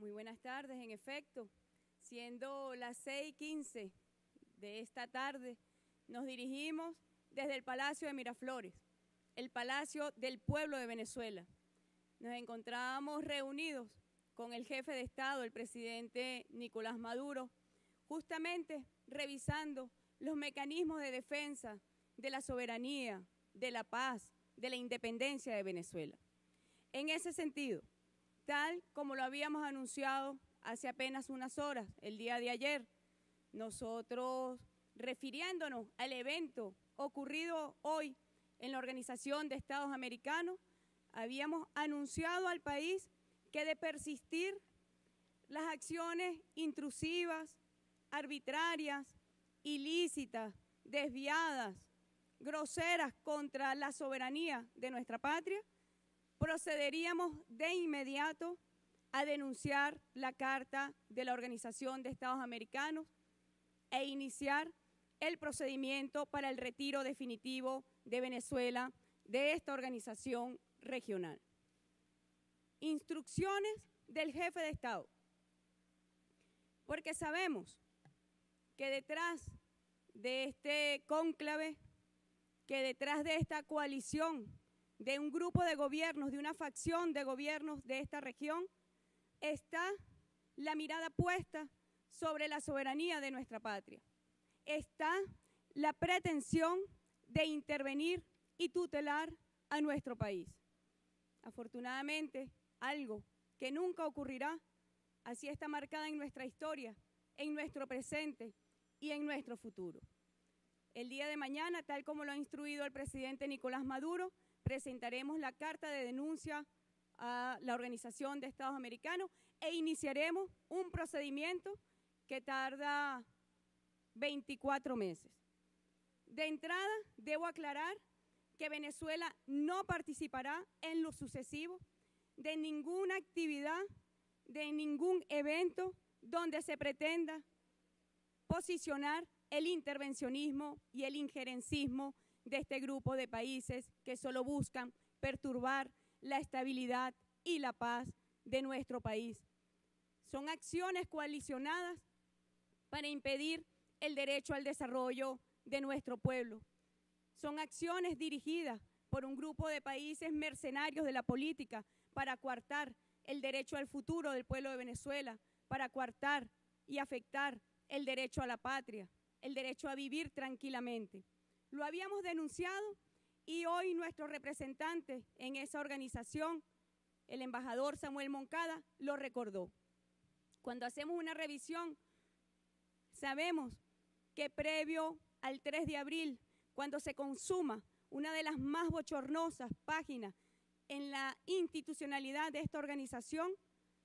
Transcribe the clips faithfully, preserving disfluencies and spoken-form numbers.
Muy buenas tardes, en efecto, siendo las seis y quince de esta tarde, nos dirigimos desde el Palacio de Miraflores, el Palacio del Pueblo de Venezuela. Nos encontrábamos reunidos con el jefe de Estado, el presidente Nicolás Maduro, justamente revisando los mecanismos de defensa de la soberanía, de la paz, de la independencia de Venezuela. En ese sentido, tal como lo habíamos anunciado hace apenas unas horas, el día de ayer, nosotros, refiriéndonos al evento ocurrido hoy en la Organización de Estados Americanos, habíamos anunciado al país que de persistir las acciones intrusivas, arbitrarias, ilícitas, desviadas, groseras contra la soberanía de nuestra patria, procederíamos de inmediato a denunciar la Carta de la Organización de Estados Americanos e iniciar el procedimiento para el retiro definitivo de Venezuela de esta organización regional. Instrucciones del jefe de Estado, porque sabemos que detrás de este cónclave, que detrás de esta coalición, de un grupo de gobiernos, de una facción de gobiernos de esta región, está la mirada puesta sobre la soberanía de nuestra patria. Está la pretensión de intervenir y tutelar a nuestro país. Afortunadamente, algo que nunca ocurrirá, así está marcada en nuestra historia, en nuestro presente y en nuestro futuro. El día de mañana, tal como lo ha instruido el presidente Nicolás Maduro, presentaremos la carta de denuncia a la Organización de Estados Americanos e iniciaremos un procedimiento que tarda veinticuatro meses. De entrada, debo aclarar que Venezuela no participará en lo sucesivo de ninguna actividad, de ningún evento donde se pretenda posicionar el intervencionismo y el injerencismo de este grupo de países que solo buscan perturbar la estabilidad y la paz de nuestro país. Son acciones coalicionadas para impedir el derecho al desarrollo de nuestro pueblo. Son acciones dirigidas por un grupo de países mercenarios de la política para coartar el derecho al futuro del pueblo de Venezuela, para coartar y afectar el derecho a la patria, el derecho a vivir tranquilamente. Lo habíamos denunciado y hoy nuestro representante en esa organización, el embajador Samuel Moncada, lo recordó. Cuando hacemos una revisión, sabemos que previo al tres de abril, cuando se consuma una de las más bochornosas páginas en la institucionalidad de esta organización,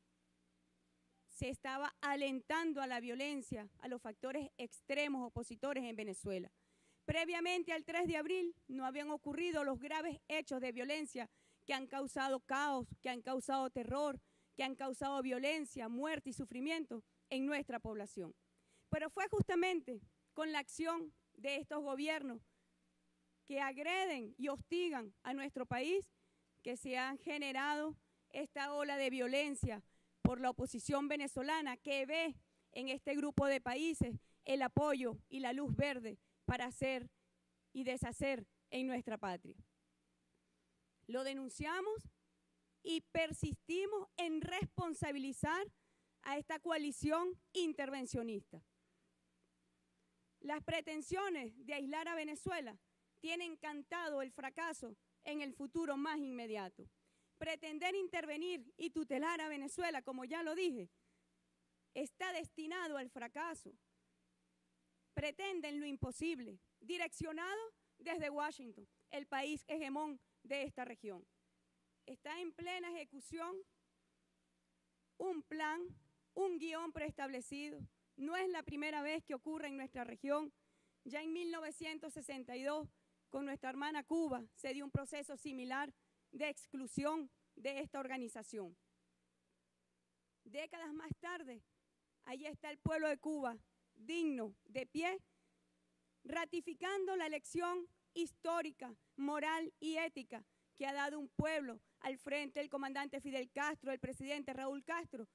se estaba alentando a la violencia, a los factores extremos opositores en Venezuela. Previamente al tres de abril no habían ocurrido los graves hechos de violencia que han causado caos, que han causado terror, que han causado violencia, muerte y sufrimiento en nuestra población. Pero fue justamente con la acción de estos gobiernos que agreden y hostigan a nuestro país que se han generado esta ola de violencia por la oposición venezolana que ve en este grupo de países el apoyo y la luz verde para hacer y deshacer en nuestra patria. Lo denunciamos y persistimos en responsabilizar a esta coalición intervencionista. Las pretensiones de aislar a Venezuela tienen cantado el fracaso en el futuro más inmediato. Pretender intervenir y tutelar a Venezuela, como ya lo dije, está destinado al fracaso. Pretenden lo imposible, direccionado desde Washington, el país hegemón de esta región. Está en plena ejecución un plan, un guión preestablecido. No es la primera vez que ocurre en nuestra región. Ya en mil novecientos sesenta y dos, con nuestra hermana Cuba, se dio un proceso similar de exclusión de esta organización. Décadas más tarde, allí está el pueblo de Cuba, digno, de pie, ratificando la lección histórica, moral y ética que ha dado un pueblo al frente del comandante Fidel Castro, el presidente Raúl Castro,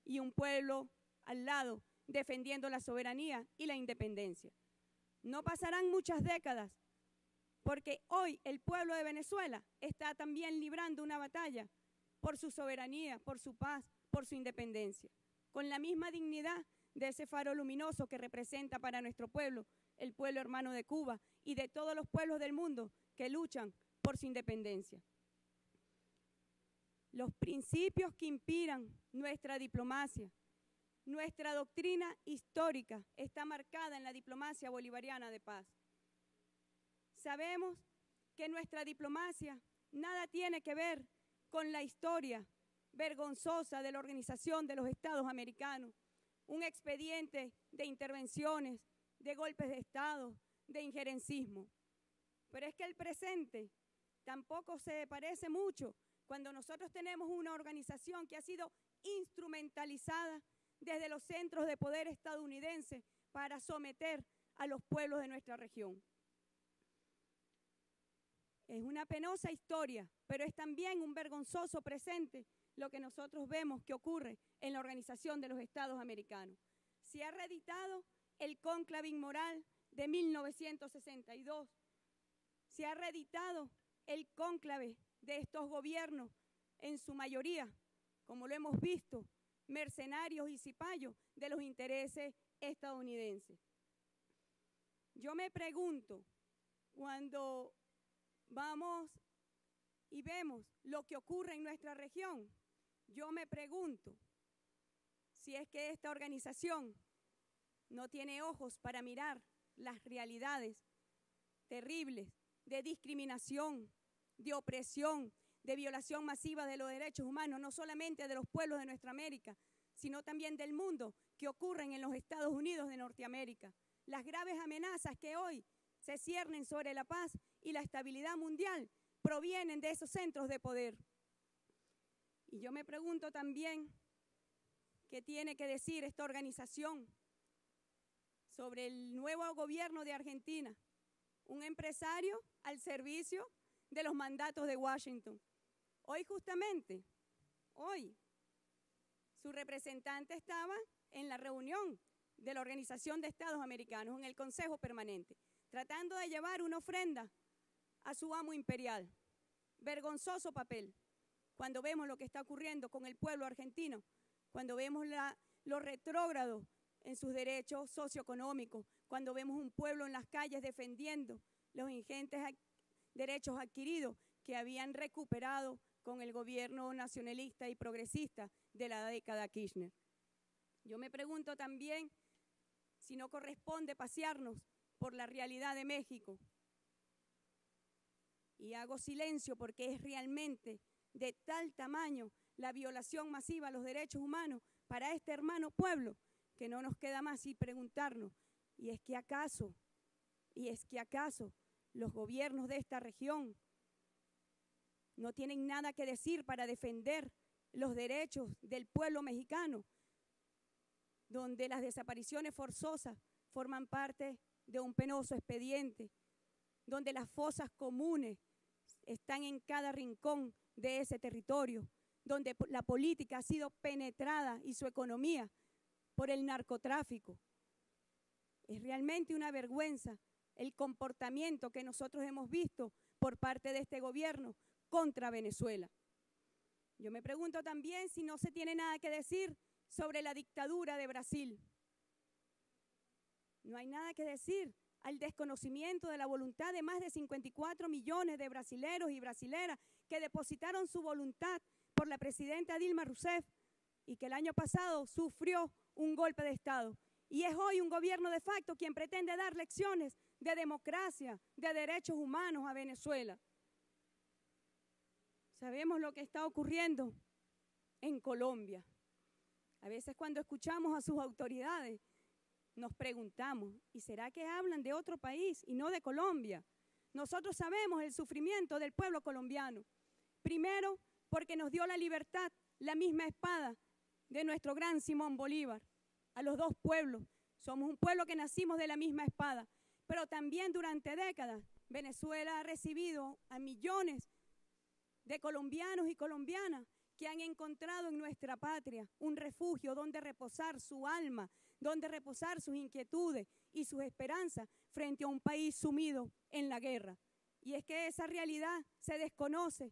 y un pueblo al lado defendiendo la soberanía y la independencia. No pasarán muchas décadas porque hoy el pueblo de Venezuela está también librando una batalla por su soberanía, por su paz, por su independencia, con la misma dignidad de ese faro luminoso que representa para nuestro pueblo, el pueblo hermano de Cuba y de todos los pueblos del mundo que luchan por su independencia. Los principios que inspiran nuestra diplomacia, nuestra doctrina histórica está marcada en la diplomacia bolivariana de paz. Sabemos que nuestra diplomacia nada tiene que ver con la historia vergonzosa de la Organización de los Estados Americanos, un expediente de intervenciones, de golpes de Estado, de injerencismo. Pero es que el presente tampoco se parece mucho cuando nosotros tenemos una organización que ha sido instrumentalizada desde los centros de poder estadounidenses para someter a los pueblos de nuestra región. Es una penosa historia, pero es también un vergonzoso presente lo que nosotros vemos que ocurre en la Organización de los Estados Americanos. Se ha reeditado el cónclave inmoral de mil novecientos sesenta y dos, se ha reeditado el cónclave de estos gobiernos, en su mayoría, como lo hemos visto, mercenarios y cipayos de los intereses estadounidenses. Yo me pregunto, cuando vamos y vemos lo que ocurre en nuestra región, yo me pregunto si es que esta organización no tiene ojos para mirar las realidades terribles de discriminación, de opresión, de violación masiva de los derechos humanos, no solamente de los pueblos de nuestra América, sino también del mundo, que ocurren en los Estados Unidos de Norteamérica. Las graves amenazas que hoy se ciernen sobre la paz y la estabilidad mundial provienen de esos centros de poder. Y yo me pregunto también, ¿qué tiene que decir esta organización sobre el nuevo gobierno de Argentina? Un empresario al servicio de los mandatos de Washington. Hoy justamente, hoy, su representante estaba en la reunión de la Organización de Estados Americanos, en el Consejo Permanente, tratando de llevar una ofrenda a su amo imperial. Vergonzoso papel, cuando vemos lo que está ocurriendo con el pueblo argentino, cuando vemos la, lo retrógrado en sus derechos socioeconómicos, cuando vemos un pueblo en las calles defendiendo los ingentes derechos adquiridos que habían recuperado con el gobierno nacionalista y progresista de la década Kirchner. Yo me pregunto también si no corresponde pasearnos por la realidad de México. Y hago silencio porque es realmente de tal tamaño la violación masiva a los derechos humanos para este hermano pueblo que no nos queda más y preguntarnos, ¿y es que acaso, y es que acaso los gobiernos de esta región no tienen nada que decir para defender los derechos del pueblo mexicano, donde las desapariciones forzosas forman parte de un penoso expediente, donde las fosas comunes están en cada rincón de ese territorio, donde la política ha sido penetrada y su economía por el narcotráfico? Es realmente una vergüenza el comportamiento que nosotros hemos visto por parte de este gobierno contra Venezuela. Yo me pregunto también si no se tiene nada que decir sobre la dictadura de Brasil. No hay nada que decir al desconocimiento de la voluntad de más de cincuenta y cuatro millones de brasileros y brasileras que depositaron su voluntad por la presidenta Dilma Rousseff y que el año pasado sufrió un golpe de Estado. Y es hoy un gobierno de facto quien pretende dar lecciones de democracia, de derechos humanos a Venezuela. Sabemos lo que está ocurriendo en Colombia. A veces cuando escuchamos a sus autoridades nos preguntamos, ¿y será que hablan de otro país y no de Colombia? Nosotros sabemos el sufrimiento del pueblo colombiano. Primero, porque nos dio la libertad, la misma espada de nuestro gran Simón Bolívar. A los dos pueblos, somos un pueblo que nacimos de la misma espada, pero también durante décadas Venezuela ha recibido a millones de colombianos y colombianas que han encontrado en nuestra patria un refugio donde reposar su alma, donde reposar sus inquietudes y sus esperanzas frente a un país sumido en la guerra. Y es que esa realidad se desconoce.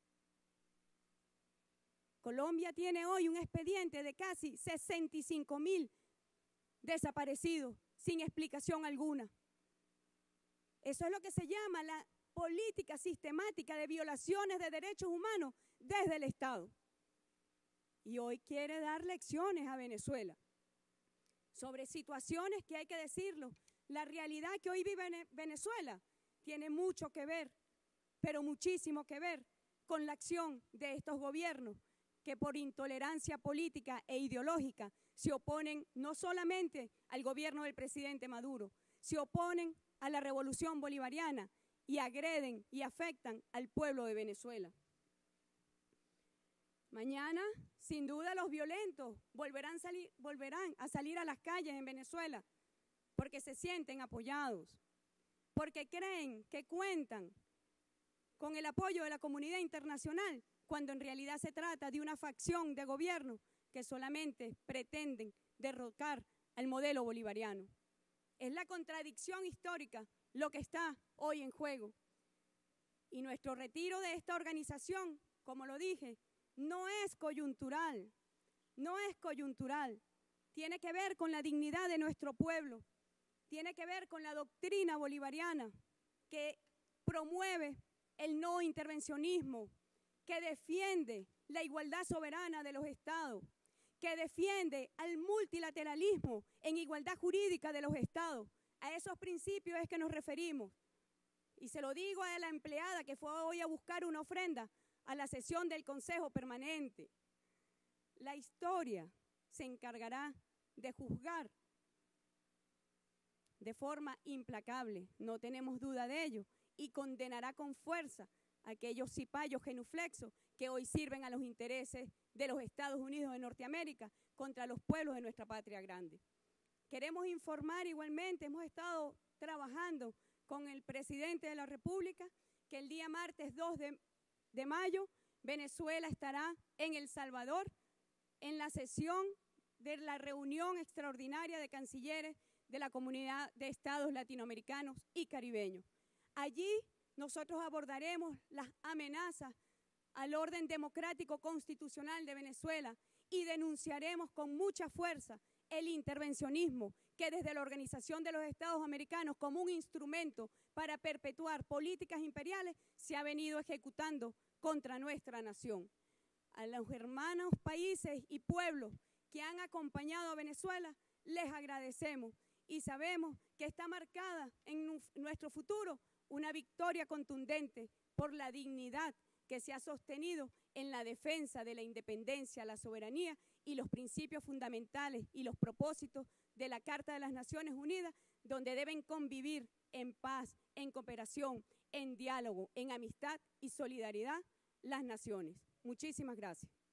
Colombia tiene hoy un expediente de casi sesenta y cinco mil desaparecidos sin explicación alguna. Eso es lo que se llama la política sistemática de violaciones de derechos humanos desde el Estado. Y hoy quiere dar lecciones a Venezuela sobre situaciones que hay que decirlo. La realidad que hoy vive Venezuela tiene mucho que ver, pero muchísimo que ver con la acción de estos gobiernos que por intolerancia política e ideológica se oponen no solamente al gobierno del presidente Maduro, se oponen a la revolución bolivariana y agreden y afectan al pueblo de Venezuela. Mañana, sin duda, los violentos volverán, salir, volverán a salir a las calles en Venezuela porque se sienten apoyados, porque creen que cuentan con el apoyo de la comunidad internacional, cuando en realidad se trata de una facción de gobierno que solamente pretenden derrocar al modelo bolivariano. Es la contradicción histórica lo que está hoy en juego. Y nuestro retiro de esta organización, como lo dije, no es coyuntural, no es coyuntural. Tiene que ver con la dignidad de nuestro pueblo, tiene que ver con la doctrina bolivariana que promueve el no intervencionismo, que defiende la igualdad soberana de los estados, que defiende al multilateralismo en igualdad jurídica de los estados. A esos principios es que nos referimos. Y se lo digo a la empleada que fue hoy a buscar una ofrenda a la sesión del Consejo Permanente. La historia se encargará de juzgar de forma implacable, no tenemos duda de ello, y condenará con fuerza a aquellos cipayos genuflexos que hoy sirven a los intereses de los Estados Unidos de Norteamérica contra los pueblos de nuestra patria grande. Queremos informar igualmente, hemos estado trabajando con el presidente de la República, que el día martes dos de mayo Venezuela estará en El Salvador en la sesión de la reunión extraordinaria de cancilleres de la Comunidad de Estados Latinoamericanos y Caribeños. Allí nosotros abordaremos las amenazas al orden democrático constitucional de Venezuela y denunciaremos con mucha fuerza el intervencionismo que desde la Organización de los Estados Americanos, como un instrumento para perpetuar políticas imperiales, se ha venido ejecutando contra nuestra nación. A los hermanos países y pueblos que han acompañado a Venezuela, les agradecemos y sabemos que está marcada en nuestro futuro una victoria contundente por la dignidad que se ha sostenido en la defensa de la independencia, la soberanía y los principios fundamentales y los propósitos de la Carta de las Naciones Unidas, donde deben convivir en paz, en cooperación, en diálogo, en amistad y solidaridad las naciones. Muchísimas gracias.